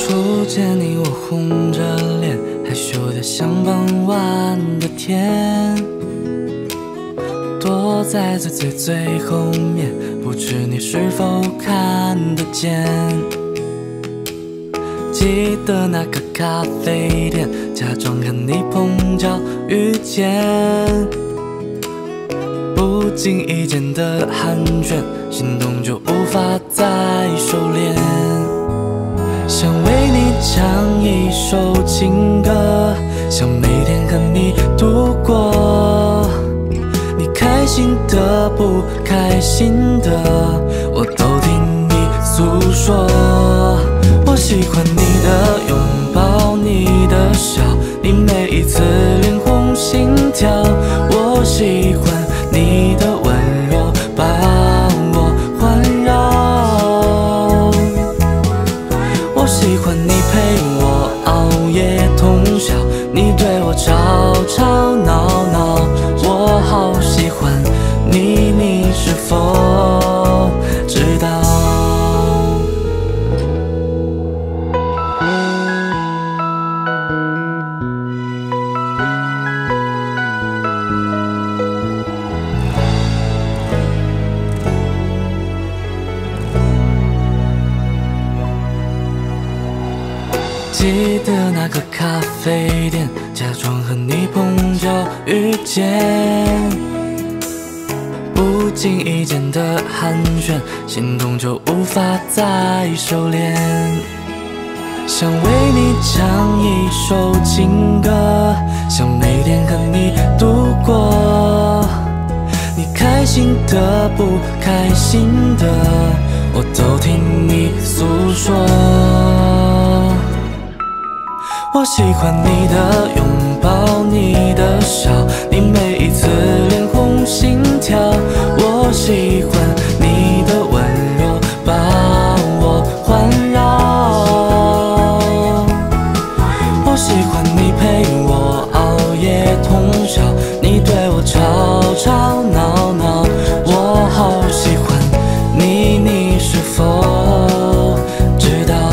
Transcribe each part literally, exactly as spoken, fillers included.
初见你，我红着脸，害羞得像傍晚的天，躲在最最最后面，不知你是否看得见。记得那个咖啡店，假装和你碰巧遇见，不经意间的寒暄，心动就无法再收敛。想为你唱一首情歌，想每天和你度过。你开心的不开心的，我都听你诉说。我喜欢你的拥抱，你的笑，你每一次脸红心跳。我喜欢你的温柔，把我环绕。我喜欢你陪我熬夜通宵，你对我吵吵闹闹。我好喜欢你，你是否知道？记得那个咖啡店，假装和你碰巧遇见，不经意间的寒暄，心动就无法再收敛。想为你唱一首情歌，想每天和你度过。你开心的不开心的，我都听你诉说。我喜欢你的拥抱，你的笑，你每一次脸红心跳。我喜欢你的温柔，把我环绕。我喜欢你陪我熬夜通宵，你对我吵吵闹闹。我好喜欢你，你是否知道？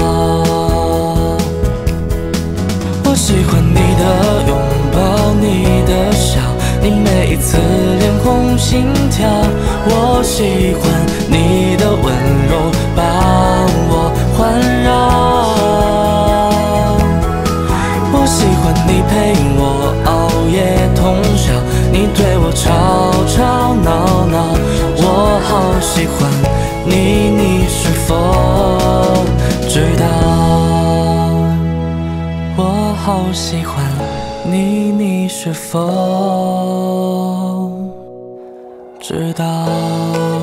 我喜欢你的拥抱，你的笑，你每一次脸红心跳。我喜欢你的温柔，把我环绕。我喜欢你陪我熬夜通宵，你对我吵吵闹闹。我好喜欢你，你是否知道？我好喜欢你，你是否知道？